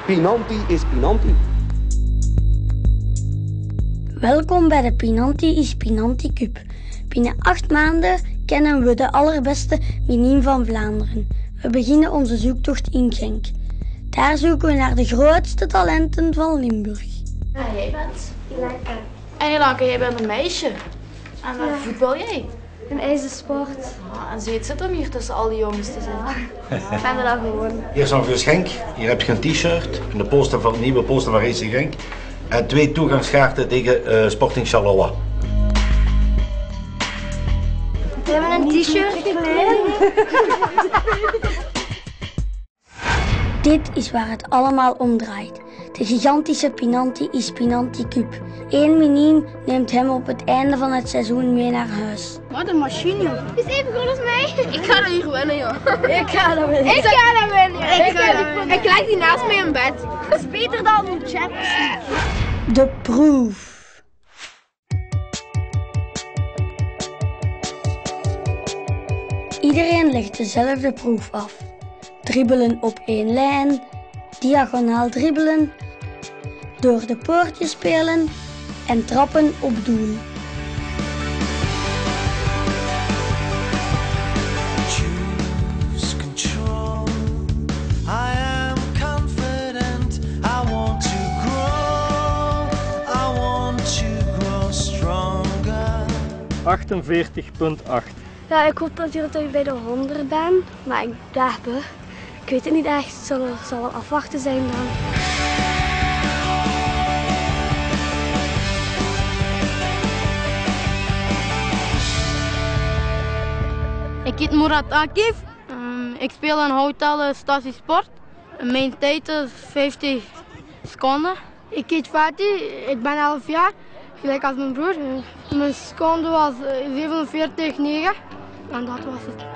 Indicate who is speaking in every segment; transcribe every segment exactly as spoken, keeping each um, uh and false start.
Speaker 1: Pinanti is Pinanti.
Speaker 2: Welkom bij de Pinanti is Pinanti Cup. Binnen acht maanden kennen we de allerbeste minime van Vlaanderen. We beginnen onze zoektocht in Genk. Daar zoeken we naar de grootste talenten van Limburg.
Speaker 3: Ja, jij bent?
Speaker 4: Ilanka.
Speaker 3: En Ilanka, jij bent een meisje. En wat
Speaker 4: Ja.
Speaker 3: voetbal jij?
Speaker 4: Een ijzersport.
Speaker 3: Ah, en ze zit om hier tussen al die jongens te zijn.
Speaker 4: Ik ben er al gewoon.
Speaker 5: Hier is Alvius Genk. Hier heb je een t-shirt, een poster van, een nieuwe poster van Racing Genk. En twee toegangskaarten tegen uh, Sporting Charleroi.
Speaker 4: We hebben een t-shirt.
Speaker 2: Dit is waar het allemaal om draait. De gigantische Pinanti is Pinanti Cup. Eén minime neemt hem op het einde van het seizoen mee naar huis.
Speaker 4: Wat een machine, joh. Is even goed als mij.
Speaker 3: Ik ga er hier winnen, joh.
Speaker 4: Ik ga dat winnen. Ik ga dat winnen. Ik ga dat winnen. Ik leg die naast mij in bed. Dat is beter dan een Champions League.
Speaker 2: De proef. Iedereen legt dezelfde proef af. Dribbelen op één lijn, diagonaal dribbelen, door de poortjes spelen en trappen op doel.
Speaker 6: achtenveertig komma acht.
Speaker 4: Ja, ik hoop natuurlijk dat ik bij de honderd ben. Maar ik dacht, ik weet het niet echt. Het zal, zal wel afwachten zijn dan.
Speaker 7: Ik heet Murat Akif. Um, ik speel in Houtelle Statie Sport. Mijn tijd is vijftig seconden.
Speaker 4: Ik heet Fatih, ik ben elf jaar, gelijk als mijn broer. Mijn seconde was zevenenveertig komma negen en dat was het.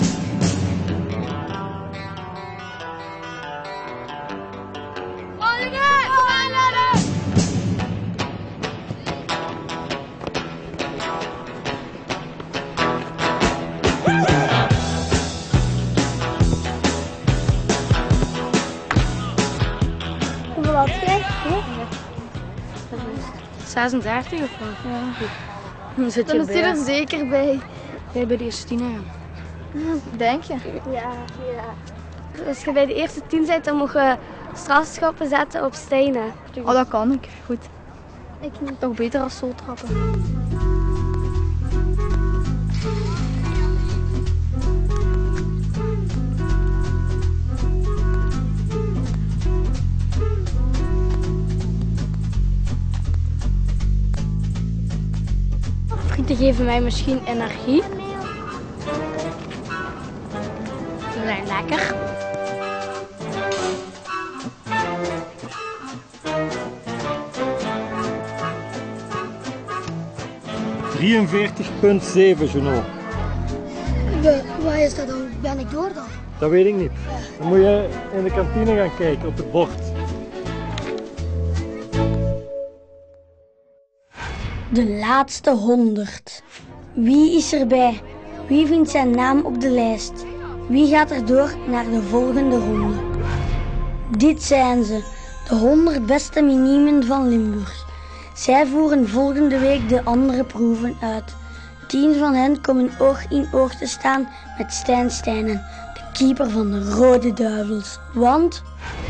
Speaker 4: Hoeveel had jij?
Speaker 7: zesendertig of wat? Ja. Dan zit je
Speaker 4: Dan is hij
Speaker 7: bij.
Speaker 4: er zeker bij.
Speaker 7: Jij bij de eerste tien, ja.
Speaker 4: Denk je? Ja, ja. Als je bij de eerste tien bent, dan mag je strafschoppen zetten op stenen.
Speaker 7: Oh, dat kan ik. Goed.
Speaker 4: Ik niet.
Speaker 7: Toch beter als zo trappen.
Speaker 4: Frieten geven mij misschien energie.
Speaker 7: Ze zijn lekker.
Speaker 6: drieënveertig komma zeven, Juno.
Speaker 4: Wat is dat dan? Ben ik door dan?
Speaker 6: Dat weet ik niet. Dan moet je in de kantine gaan kijken op het bord.
Speaker 2: De laatste honderd. Wie is erbij? Wie vindt zijn naam op de lijst? Wie gaat er door naar de volgende ronde? Dit zijn ze, de honderd beste minimen van Limburg. Zij voeren volgende week de andere proeven uit. Tien van hen komen oog in oog te staan met Stijn Stijnen, de keeper van de Rode Duivels. Want